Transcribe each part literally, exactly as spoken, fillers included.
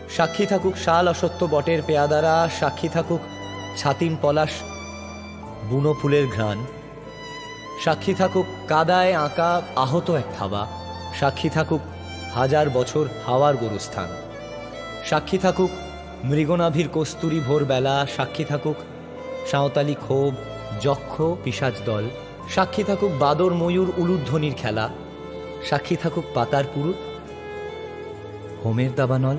সাক্ষী থাকুক শাল অসত্য বটের পেয়াদারা, সাক্ষী থাকুক ছাতিম পলাশ বুনো ফুলের ঘ্রাণ, সাক্ষী থাকুক কাদায় আঁকা আহত এক থাবা, সাক্ষী থাকুক হাজার বছর হাওয়ার গোরস্থান, সাক্ষী থাকুক মৃগনাভির কস্তুরী ভোরবেলা, সাক্ষী থাকুক সাঁওতালি ক্ষোভ যক্ষ পিশাচ দল, সাক্ষী থাকুক বাদর ময়ূর উলুধ্বনির খেলা, সাক্ষী থাকুক পাতার পুরুত হোমের দাবানল।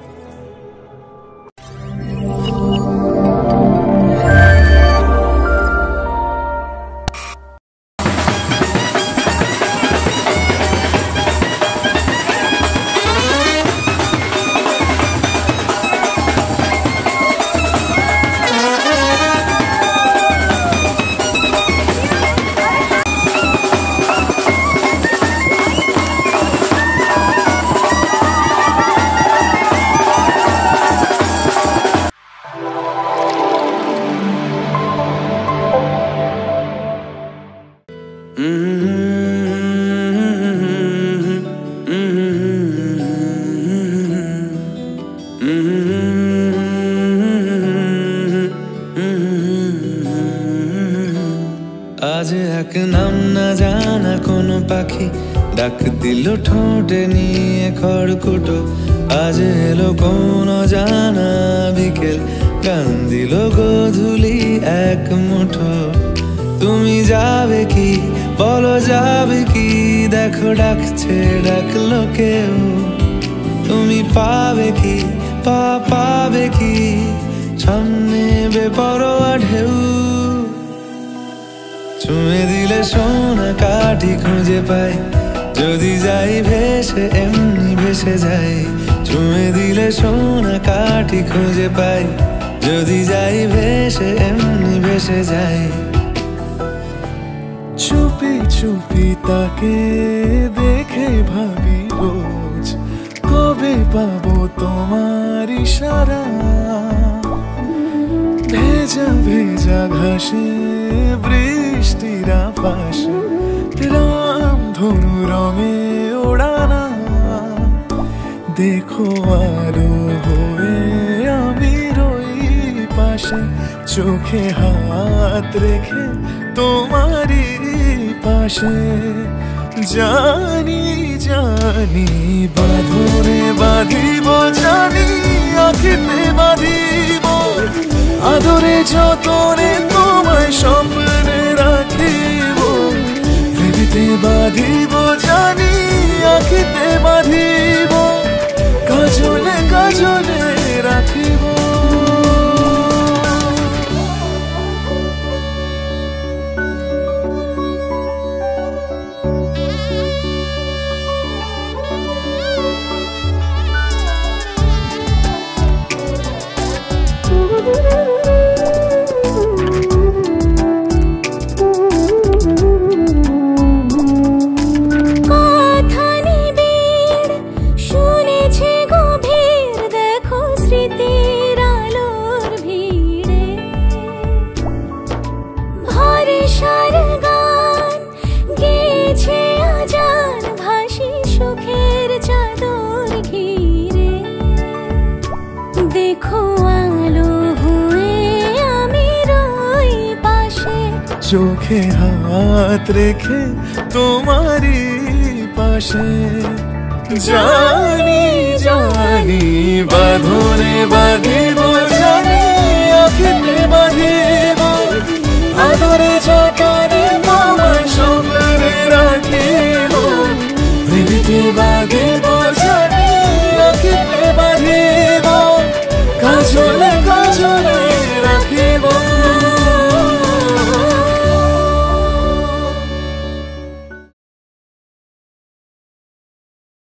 आज एक नाम ना जाना कोनो पाखी डाक दिल ठोटे निये खड़कुटो, आज एलो कोनो जाना बिकेल गान दिल गोधुली एक मुठो। तुमी जाबे की बोलो जाबे की, देखो डाकछे डाकलो केउ, तुमी पाबे की पा पाबे की सामने बेपरোয়া ঢেউ। চুমে দিলে সোনা কাঠি খুঁজে পাই, যদি যাই ভেসে এমনি ভেসে যাই। চুমে দিলে সোনা কাঠি খুঁজে পাই, যদি যাই ভেসে এমনি ভেসে যাই। চুপি চুপি তাকে দেখে ভাবি রোজ, কবে পাবো তোমার ইশারা। ভেজা ভেজা ঘাসে বৃষ্টির আভাসে রামধনু রঙে ওড়ানা। দেখো আলো হয়ে আমি রই পাশে, চোখে হাত রেখে তোমারই পাশে। জানি জানি বাঁধনে বাঁধিব, জানি আঁখিতে বাঁধিব, আদরে যতনে তোমায় স্বপ্নে রাখিব। প্রেমেতে বাঁধিব, জানি আঁখিতে বাঁধিব, কাজলে কাজলে রাখিব। চোখে হাত রেখে তোমারই পাশে। জানি জানি বাঁধনে বাঁধিব, জানি আঁখিতে বাঁধিব, আদরে যত